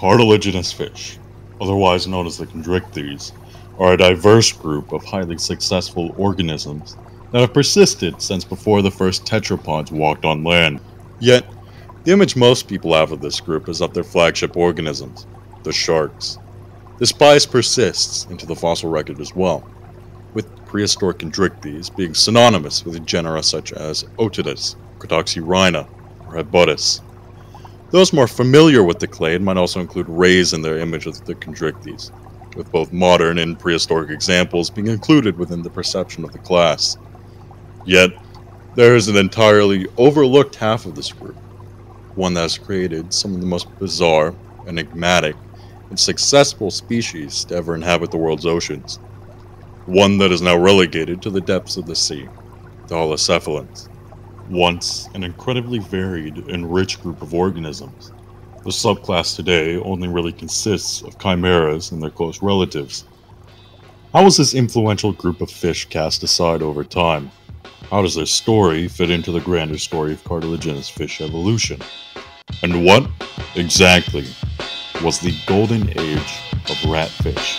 Cartilaginous fish, otherwise known as the chondrichthyes, are a diverse group of highly successful organisms that have persisted since before the first tetrapods walked on land. Yet, the image most people have of this group is of their flagship organisms, the sharks. This bias persists into the fossil record as well, with prehistoric chondrichthyes being synonymous with genera such as Otodus, Crotoxyrhina, or Hebodus. Those more familiar with the clade might also include rays in their image of the chondrichthyes, with both modern and prehistoric examples being included within the perception of the class. Yet, there is an entirely overlooked half of this group, one that has created some of the most bizarre, enigmatic, and successful species to ever inhabit the world's oceans. One that is now relegated to the depths of the sea, the holocephalans. Once an incredibly varied and rich group of organisms, the subclass today only really consists of chimeras and their close relatives. How was this influential group of fish cast aside over time? How does their story fit into the grander story of cartilaginous fish evolution? And what, exactly, was the Golden Age of Ratfish?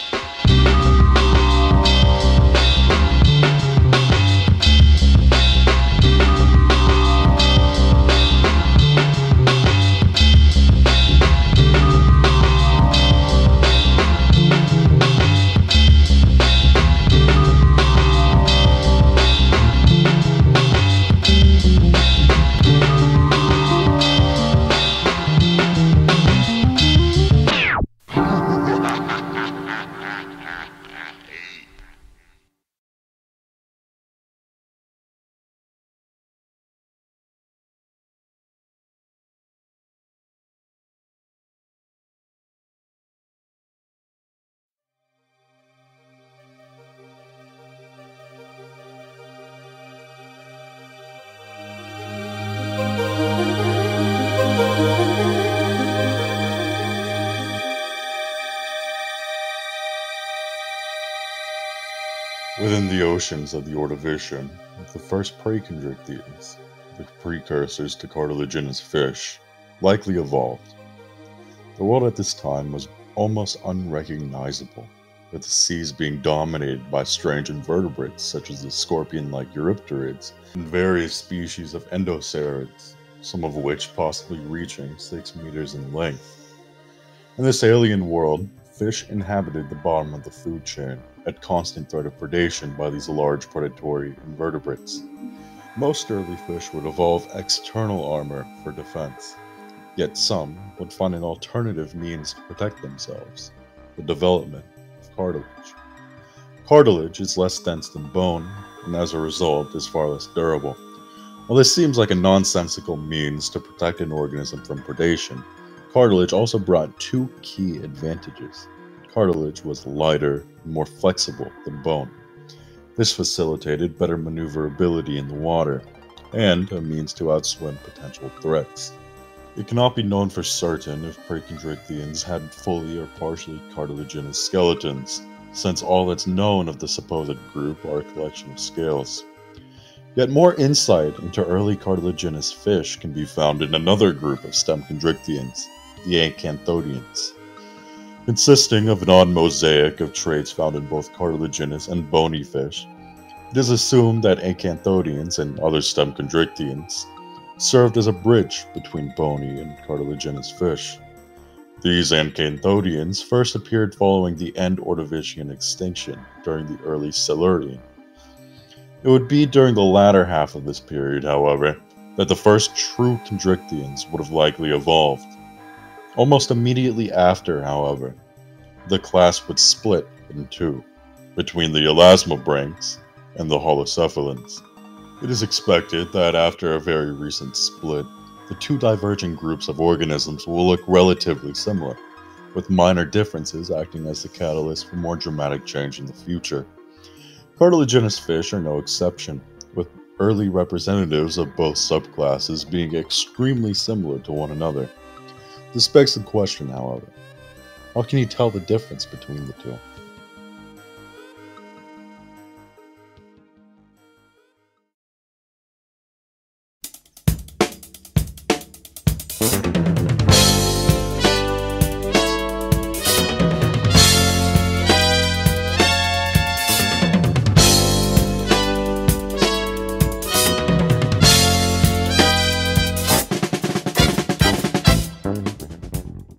Within the oceans of the Ordovician, the first prey chondrichthyes, the precursors to cartilaginous fish, likely evolved. The world at this time was almost unrecognizable, with the seas being dominated by strange invertebrates such as the scorpion-like Eurypterids and various species of endocerators, some of which possibly reaching 6 meters in length. In this alien world, fish inhabited the bottom of the food chain, at constant threat of predation by these large predatory invertebrates. Most early fish would evolve external armor for defense, yet some would find an alternative means to protect themselves: the development of cartilage. Cartilage is less dense than bone, and as a result is far less durable. While this seems like a nonsensical means to protect an organism from predation, cartilage also brought two key advantages. Cartilage was lighter and more flexible than bone. This facilitated better maneuverability in the water, and a means to outswim potential threats. It cannot be known for certain if prechondrichthyans had fully or partially cartilaginous skeletons, since all that's known of the supposed group are a collection of scales. Yet more insight into early cartilaginous fish can be found in another group of stem chondrichthyans, the acanthodians. Consisting of an odd mosaic of traits found in both cartilaginous and bony fish, it is assumed that acanthodians and other stem chondrichthyans served as a bridge between bony and cartilaginous fish. These acanthodians first appeared following the end Ordovician extinction during the early Silurian. It would be during the latter half of this period, however, that the first true chondrichthyans would have likely evolved. Almost immediately after, however, the class would split in two, between the elasmobranchs and the holocephalans. It is expected that after a very recent split, the two divergent groups of organisms will look relatively similar, with minor differences acting as the catalyst for more dramatic change in the future. Cartilaginous fish are no exception, with early representatives of both subclasses being extremely similar to one another. This begs the question, however, how can you tell the difference between the two?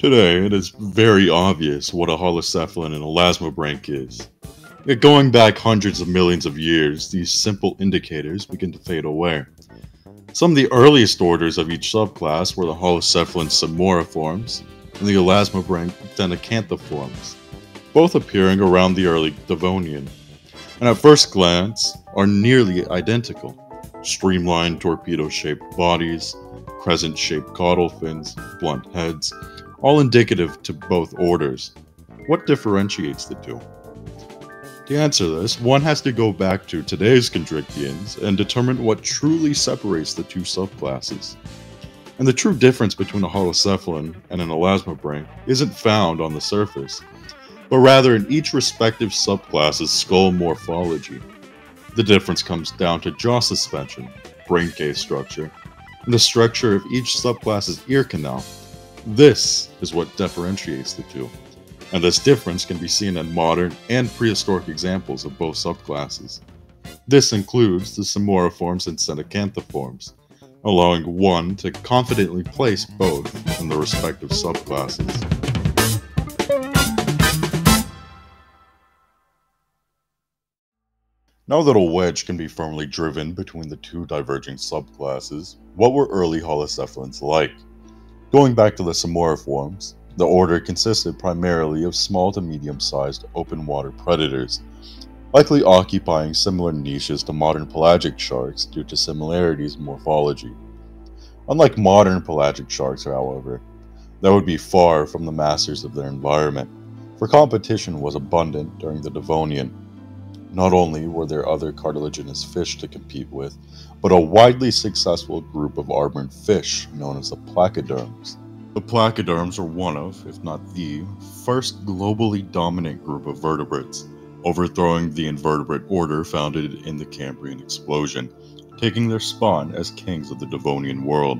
Today, it is very obvious what a holocephalin and elasmobranch is. Yet going back hundreds of millions of years, these simple indicators begin to fade away. Some of the earliest orders of each subclass were the holocephalin samoriforms and the elasmobranch denacanthiforms, both appearing around the early Devonian, and at first glance are nearly identical. Streamlined torpedo-shaped bodies, crescent-shaped caudal fins, blunt heads, all indicative to both orders. What differentiates the two? To answer this, one has to go back to today's chondrichthyans and determine what truly separates the two subclasses. And the true difference between a holocephalin and an elasmobranch isn't found on the surface, but rather in each respective subclass's skull morphology. The difference comes down to jaw suspension, brain case structure, and the structure of each subclass's ear canal. This is what differentiates the two, and this difference can be seen in modern and prehistoric examples of both subclasses. This includes the samoriforms and denacanthiforms, allowing one to confidently place both in the respective subclasses. Now that a wedge can be firmly driven between the two diverging subclasses, what were early holocephalins like? Going back to the samoriforms, the order consisted primarily of small to medium-sized open water predators, likely occupying similar niches to modern pelagic sharks due to similarities in morphology. Unlike modern pelagic sharks, however, that would be far from the masters of their environment, for competition was abundant during the Devonian. Not only were there other cartilaginous fish to compete with, but a widely successful group of armored fish known as the placoderms. The placoderms are one of, if not the, first globally dominant group of vertebrates, overthrowing the invertebrate order founded in the Cambrian explosion, taking their spawn as kings of the Devonian world.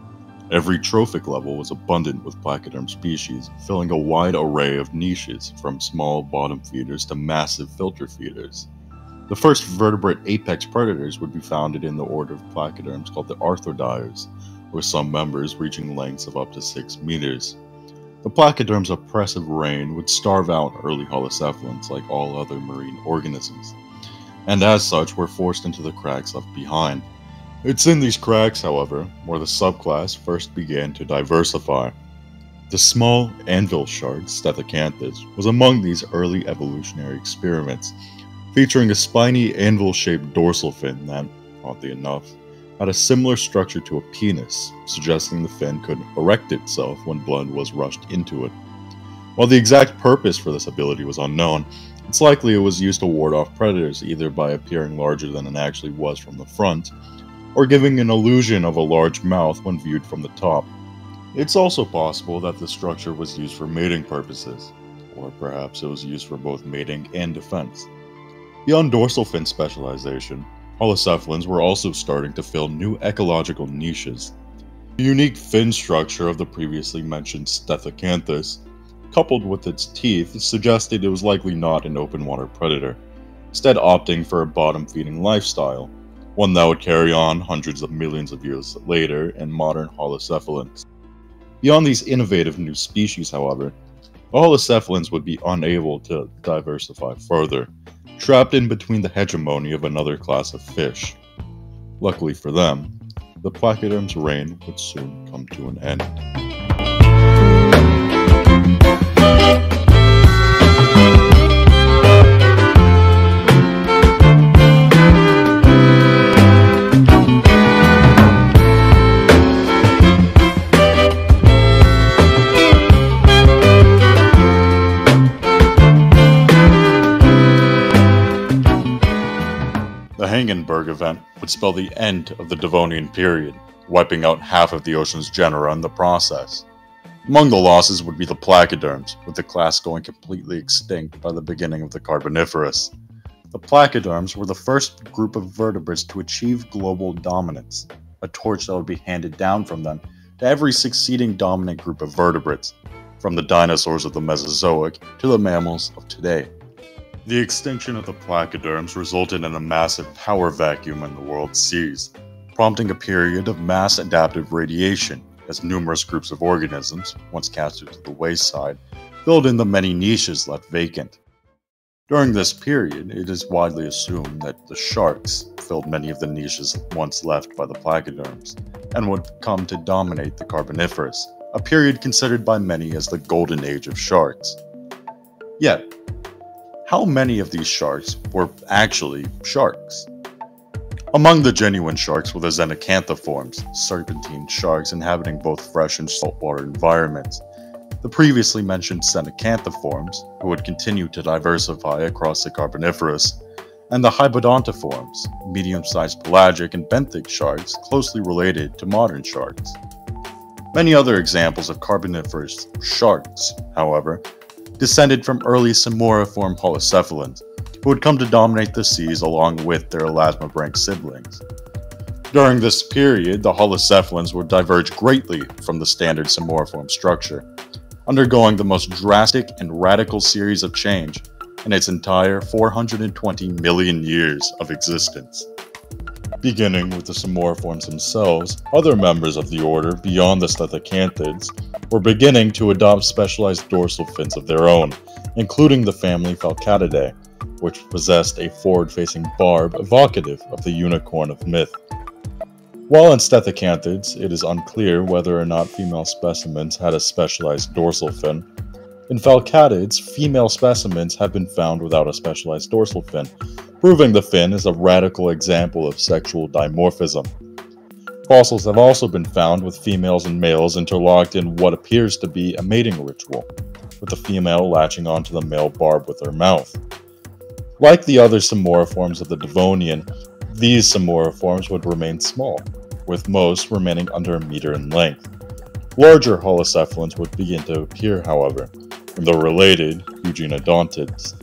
Every trophic level was abundant with placoderm species, filling a wide array of niches, from small bottom feeders to massive filter feeders. The first vertebrate apex predators would be founded in the order of placoderms called the arthrodires, with some members reaching lengths of up to 6 meters. The placoderms' oppressive reign would starve out early holocephalins like all other marine organisms, and as such were forced into the cracks left behind. It's in these cracks, however, where the subclass first began to diversify. The small anvil shark, Stethacanthes, was among these early evolutionary experiments, featuring a spiny anvil-shaped dorsal fin that, oddly enough, had a similar structure to a penis, suggesting the fin could erect itself when blood was rushed into it. While the exact purpose for this ability was unknown, it's likely it was used to ward off predators either by appearing larger than it actually was from the front, or giving an illusion of a large mouth when viewed from the top. It's also possible that the structure was used for mating purposes, or perhaps it was used for both mating and defense. Beyond dorsal fin specialization, holocephalins were also starting to fill new ecological niches. The unique fin structure of the previously mentioned Stethacanthes, coupled with its teeth, suggested it was likely not an open water predator, instead opting for a bottom-feeding lifestyle, one that would carry on hundreds of millions of years later in modern holocephalins. Beyond these innovative new species, however, the holocephalins would be unable to diversify further, trapped in between the hegemony of another class of fish. Luckily for them, the placoderms' reign would soon come to an end. The Hagenberg event would spell the end of the Devonian period, wiping out half of the ocean's genera in the process. Among the losses would be the placoderms, with the class going completely extinct by the beginning of the Carboniferous. The placoderms were the first group of vertebrates to achieve global dominance, a torch that would be handed down from them to every succeeding dominant group of vertebrates, from the dinosaurs of the Mesozoic to the mammals of today. The extinction of the placoderms resulted in a massive power vacuum in the world's seas, prompting a period of mass adaptive radiation, as numerous groups of organisms, once casted to the wayside, filled in the many niches left vacant. During this period, it is widely assumed that the sharks filled many of the niches once left by the placoderms, and would come to dominate the Carboniferous, a period considered by many as the Golden Age of sharks. Yet, how many of these sharks were actually sharks? Among the genuine sharks were the xenacanthiforms, serpentine sharks inhabiting both fresh and saltwater environments. The previously mentioned xenacanthiforms, who would continue to diversify across the Carboniferous, and the hypodontiforms, medium-sized pelagic and benthic sharks closely related to modern sharks. Many other examples of Carboniferous sharks, however, descended from early Samoriform holocephalans, who would come to dominate the seas along with their elasmobranch siblings. During this period, the holocephalans would diverge greatly from the standard Samoriform structure, undergoing the most drastic and radical series of change in its entire 420 million years of existence. Beginning with the Samoriforms themselves, other members of the order beyond the Stethacanthids were beginning to adopt specialized dorsal fins of their own, including the family Falcatidae, which possessed a forward-facing barb evocative of the unicorn of myth. While in Stethacanthids, it is unclear whether or not female specimens had a specialized dorsal fin. In Falcatids, female specimens have been found without a specialized dorsal fin, proving the fin is a radical example of sexual dimorphism. Fossils have also been found with females and males interlocked in what appears to be a mating ritual, with the female latching onto the male barb with her mouth. Like the other Samoriforms of the Devonian, these Samoriforms would remain small, with most remaining under a meter in length. Larger holocephalans would begin to appear, however, in the related Eugenodontids.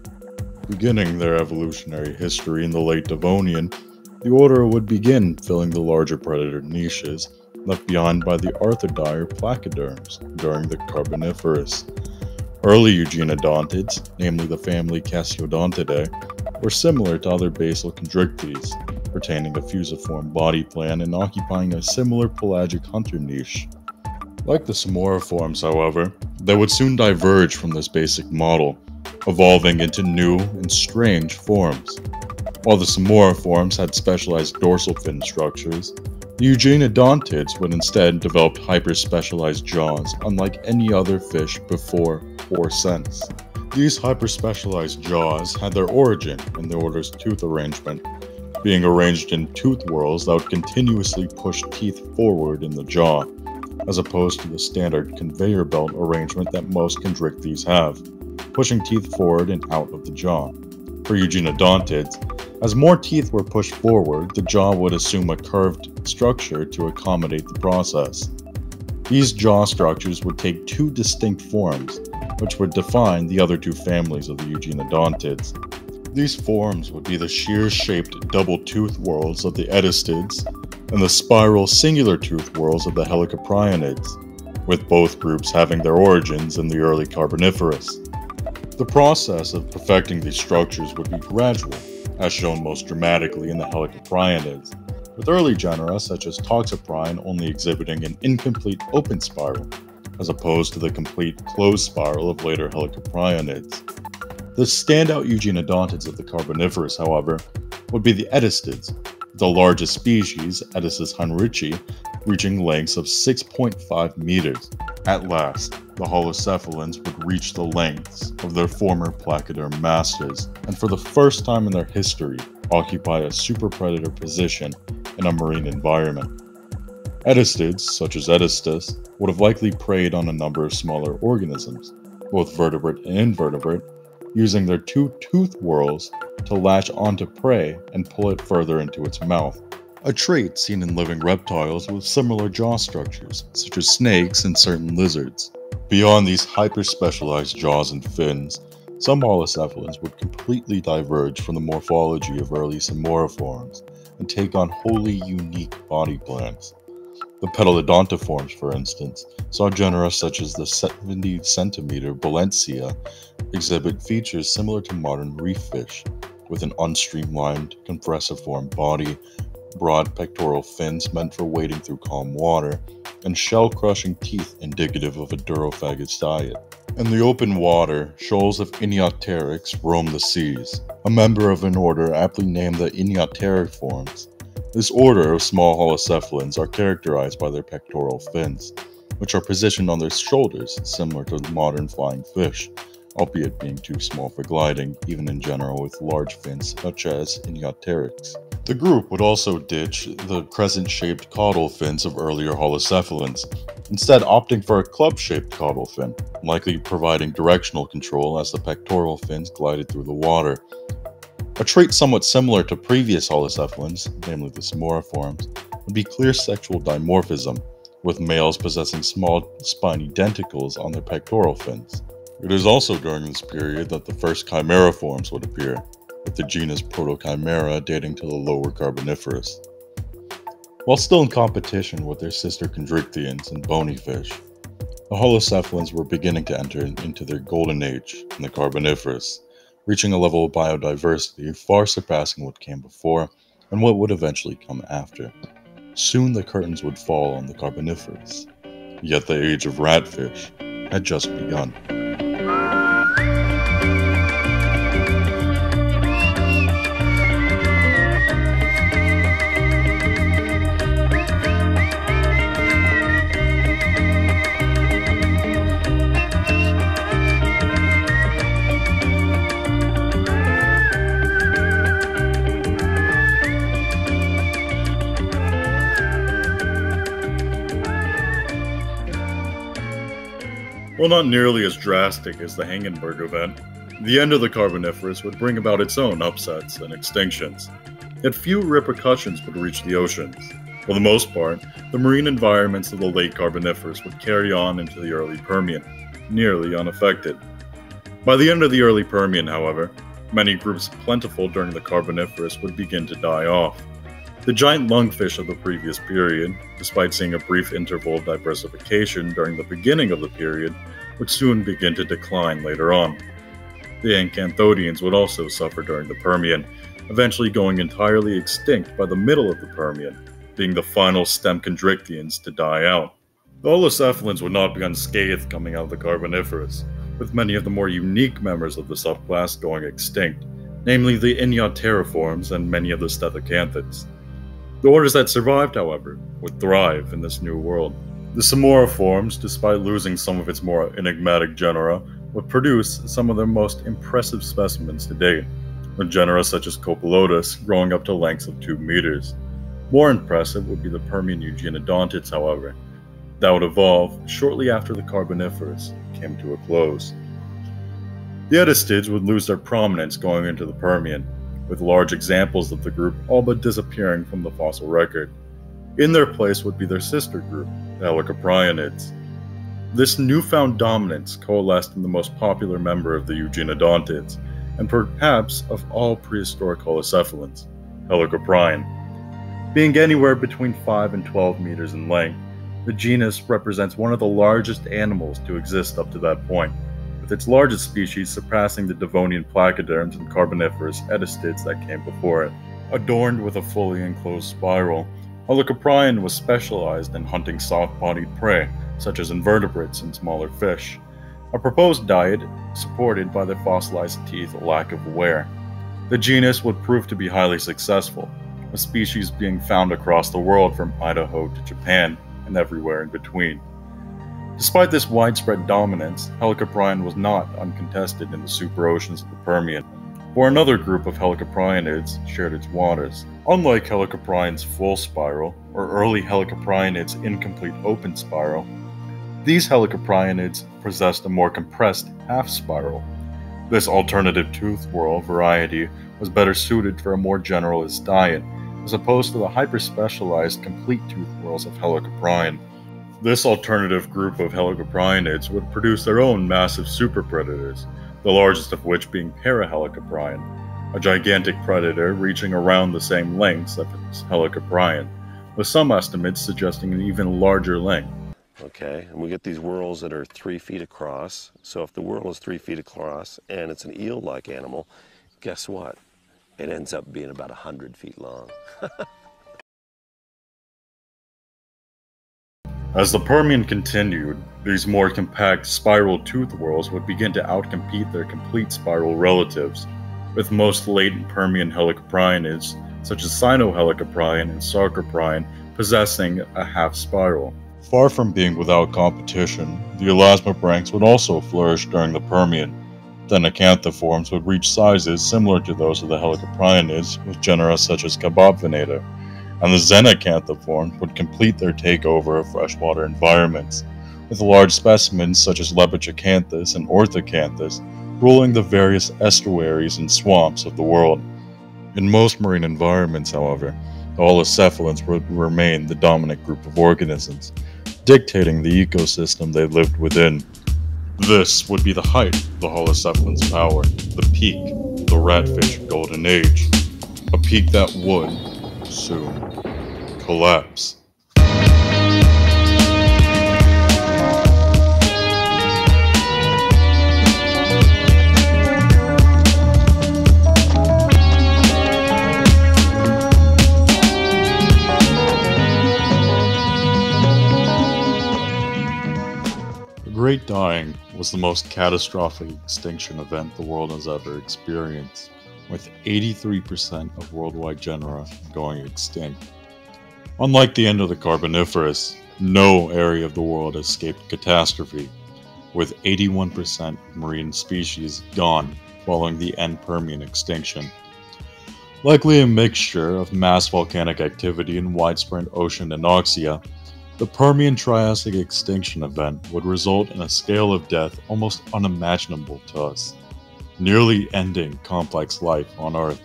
Beginning their evolutionary history in the late Devonian, the order would begin filling the larger predator niches left behind by the arthrodire placoderms during the Carboniferous. Early Eugenodontids, namely the family Cassiodontidae, were similar to other basal chondrichthyes, retaining a fusiform body plan and occupying a similar pelagic hunter niche. Like the Samoriforms, however, they would soon diverge from this basic model, evolving into new and strange forms. While the Samoriforms had specialized dorsal fin structures, the Eugenodontids would instead develop hyper-specialized jaws unlike any other fish before or since. These hyper-specialized jaws had their origin in the order's tooth arrangement, being arranged in tooth whorls that would continuously push teeth forward in the jaw, as opposed to the standard conveyor belt arrangement that most chondrichthyes have, pushing teeth forward and out of the jaw. For Eugenodontids, as more teeth were pushed forward, the jaw would assume a curved structure to accommodate the process. These jaw structures would take two distinct forms, which would define the other two families of the Eugenodontids. These forms would be the shear-shaped double tooth whorls of the Edistids and the spiral singular tooth whorls of the Helicoprionids, with both groups having their origins in the early Carboniferous. The process of perfecting these structures would be gradual, as shown most dramatically in the Helicoprionids, with early genera such as Toxoprine only exhibiting an incomplete open spiral, as opposed to the complete closed spiral of later Helicoprionids. The standout Eugenodontids of the Carboniferous, however, would be the Edistids, the largest species, Edissus heinrichi, reaching lengths of 6.5 meters. At last, the holocephalans would reach the lengths of their former placoderm masters, and for the first time in their history, occupy a superpredator position in a marine environment. Edistids, such as Edistus, would have likely preyed on a number of smaller organisms, both vertebrate and invertebrate, using their two tooth whorls to latch onto prey and pull it further into its mouth, a trait seen in living reptiles with similar jaw structures, such as snakes and certain lizards. Beyond these hyper-specialized jaws and fins, some holocephalans would completely diverge from the morphology of early Samoriforms and take on wholly unique body plans. The Petalodonttiforms, for instance, saw genera such as the 70-centimeter Balentia exhibit features similar to modern reef fish, with an unstreamlined, compressiform body, broad pectoral fins meant for wading through calm water, and shell-crushing teeth indicative of a durophagous diet. In the open water, shoals of Iniopteryx roam the seas, a member of an order aptly named the Iniopteriforms. This order of small holocephalans are characterized by their pectoral fins, which are positioned on their shoulders, similar to modern flying fish, albeit being too small for gliding, even in general with large fins such as Iniopteryx. The group would also ditch the crescent-shaped caudal fins of earlier holocephalans, instead opting for a club-shaped caudal fin, likely providing directional control as the pectoral fins glided through the water. A trait somewhat similar to previous holocephalans, namely the Samoriforms, would be clear sexual dimorphism, with males possessing small spiny denticles on their pectoral fins. It is also during this period that the first chimeriforms would appear, with the genus Protochimera dating to the lower Carboniferous. While still in competition with their sister chondrichthyans and bony fish, the holocephalans were beginning to enter into their golden age in the Carboniferous, reaching a level of biodiversity far surpassing what came before and what would eventually come after. Soon the curtains would fall on the Carboniferous, yet the age of ratfish had just begun. While not nearly as drastic as the Hangenberg event, the end of the Carboniferous would bring about its own upsets and extinctions. Yet few repercussions would reach the oceans. For the most part, the marine environments of the late Carboniferous would carry on into the early Permian, nearly unaffected. By the end of the early Permian, however, many groups plentiful during the Carboniferous would begin to die off. The giant lungfish of the previous period, despite seeing a brief interval of diversification during the beginning of the period, would soon begin to decline later on. The Ancanthodians would also suffer during the Permian, eventually going entirely extinct by the middle of the Permian, being the final stem chondrichthyans to die out. The holocephalans would not be unscathed coming out of the Carboniferous, with many of the more unique members of the subclass going extinct, namely the Iniopteriforms and many of the Stethocanthidans. The orders that survived, however, would thrive in this new world. The Samoriforms, despite losing some of its more enigmatic genera, would produce some of their most impressive specimens to date, with genera such as Copelotus growing up to lengths of 2 meters. More impressive would be the Permian Eugenodontids, however, that would evolve shortly after the Carboniferous came to a close. The Edistids would lose their prominence going into the Permian, with large examples of the group all but disappearing from the fossil record. In their place would be their sister group, the Helicoprionids. This newfound dominance coalesced in the most popular member of the Eugenodontids, and perhaps of all prehistoric holocephalans, Helicoprion. Being anywhere between 5 and 12 meters in length, the genus represents one of the largest animals to exist up to that point, with its largest species surpassing the Devonian placoderms and Carboniferous Edistids that came before it. Adorned with a fully enclosed spiral, Helicoprion was specialized in hunting soft-bodied prey, such as invertebrates and smaller fish, a proposed diet supported by their fossilized teeth lack of wear. The genus would prove to be highly successful, with species being found across the world from Idaho to Japan and everywhere in between. Despite this widespread dominance, Helicoprion was not uncontested in the superoceans of the Permian, where another group of Helicoprionids shared its waters. Unlike Helicoprion's full spiral, or early Helicoprionids' incomplete open spiral, these Helicoprionids possessed a more compressed half spiral. This alternative tooth whorl variety was better suited for a more generalist diet, as opposed to the hyper-specialized complete tooth whorls of Helicoprion. This alternative group of Helicoprionids would produce their own massive superpredators, the largest of which being Parahelicoprion, a gigantic predator reaching around the same lengths as Helicoprion, with some estimates suggesting an even larger length. Okay, and we get these whorls that are 3 feet across. So if the whorl is 3 feet across and it's an eel-like animal, guess what? It ends up being about 100 feet long. As the Permian continued, these more compact spiral tooth whorls would begin to outcompete their complete spiral relatives, with most latent Permian helicoprionids, such as Sinohelicoprion and Sarcoprion, possessing a half spiral. Far from being without competition, the elasmobranchs would also flourish during the Permian. Then acanthoforms would reach sizes similar to those of the helicoprionids, with genera such as Cabophonator, and the xenacanthoforms would complete their takeover of freshwater environments, with large specimens such as Lepichacanthus and Orthocanthus ruling the various estuaries and swamps of the world. In most marine environments, however, the holocephalans would remain the dominant group of organisms, dictating the ecosystem they lived within. This would be the height of the holocephalan's power, the peak of the ratfish Golden Age, a peak that would soon collapse. The Great Dying was the most catastrophic extinction event the world has ever experienced, with 83% of worldwide genera going extinct. Unlike the end of the Carboniferous, no area of the world escaped catastrophe, with 81% of marine species gone following the end Permian extinction. Likely a mixture of mass volcanic activity and widespread ocean anoxia, the Permian-Triassic extinction event would result in a scale of death almost unimaginable to us, nearly ending complex life on Earth.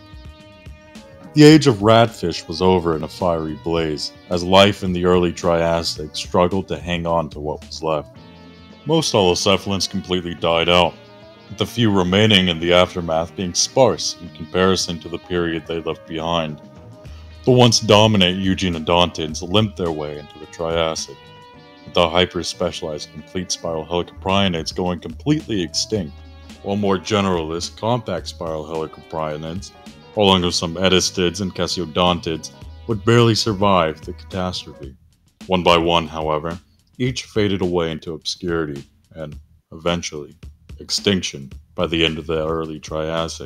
The age of ratfish was over in a fiery blaze, as life in the early Triassic struggled to hang on to what was left. Most holocephalans completely died out, with the few remaining in the aftermath being sparse in comparison to the period they left behind. The once dominant eugenodontids limped their way into the Triassic, with the hyper-specialized complete spiral helicoprionids going completely extinct, while more generalist compact spiral helicoprionids, along with some edistids and chasiodontids, would barely survive the catastrophe. One by one, however, each faded away into obscurity and, eventually, extinction by the end of the early Triassic.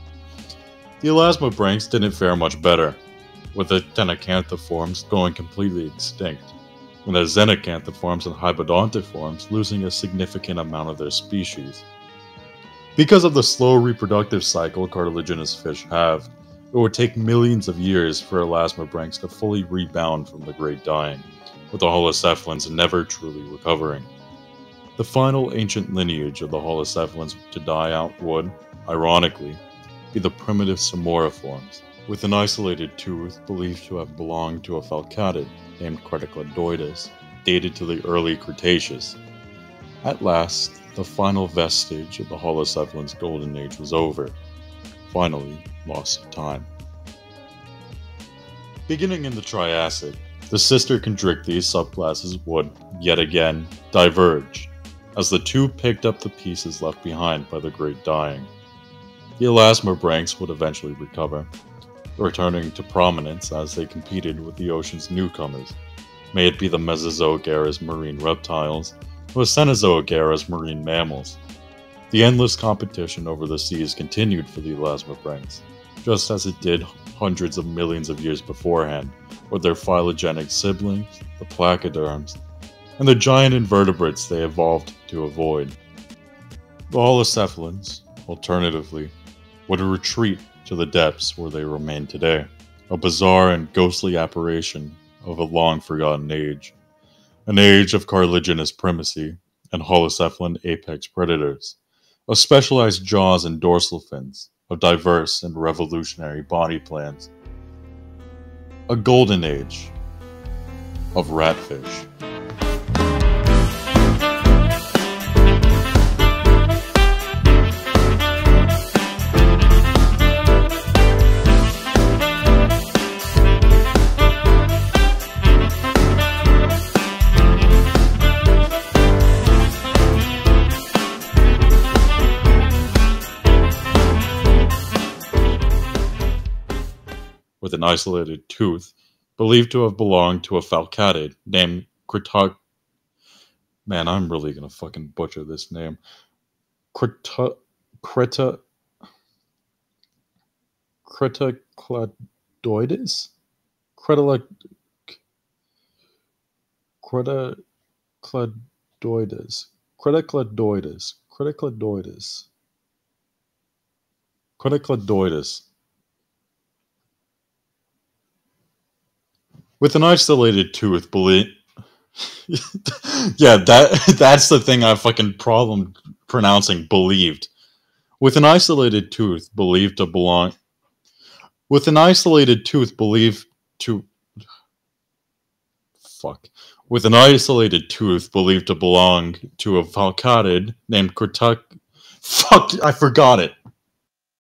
The elasmobranchs didn't fare much better, with the ctenacanthoforms going completely extinct, and the xenacanthoforms and hybodontiforms losing a significant amount of their species. Because of the slow reproductive cycle cartilaginous fish have, it would take millions of years for elasmobranchs to fully rebound from the Great Dying, with the holocephalans never truly recovering. The final ancient lineage of the holocephalans to die out would, ironically, be the primitive Samoriforms, with an isolated tooth believed to have belonged to a falcatid named Cretacodoidus, dated to the early Cretaceous. At last, the final vestige of the holocephalan's golden age was over, finally lost to time. Beginning in the Triassic, the sister Chondrichthyes subclasses would, yet again, diverge, as the two picked up the pieces left behind by the Great Dying. The elasmobranchs would eventually recover, returning to prominence as they competed with the ocean's newcomers, may it be the Mesozoic era's marine reptiles or the Cenozoic era's marine mammals. The endless competition over the seas continued for the elasmobranchs, just as it did hundreds of millions of years beforehand with their phylogenetic siblings, the placoderms, and the giant invertebrates they evolved to avoid. The holocephalans, alternatively, would retreat to the depths where they remain today, a bizarre and ghostly apparition of a long-forgotten age, an age of cartilaginous primacy and holocephalan apex predators, of specialized jaws and dorsal fins, of diverse and revolutionary body plans, a golden age of ratfish. With an isolated tooth, believed to have belonged to a falcatid named Man, I'm really gonna fucking butcher this name. Creta, Creta, Cretacladoides? Creta, Cretacladoides. Cretacladoides. Cretacladoides. Cretacladoides. With an isolated tooth, believe. Yeah, that's the thing I fucking problem pronouncing believed. With an isolated tooth believed to belong. With an isolated tooth believed to. Fuck. With an isolated tooth believed to belong to a falcatid named Kurtuk. Fuck, I forgot it.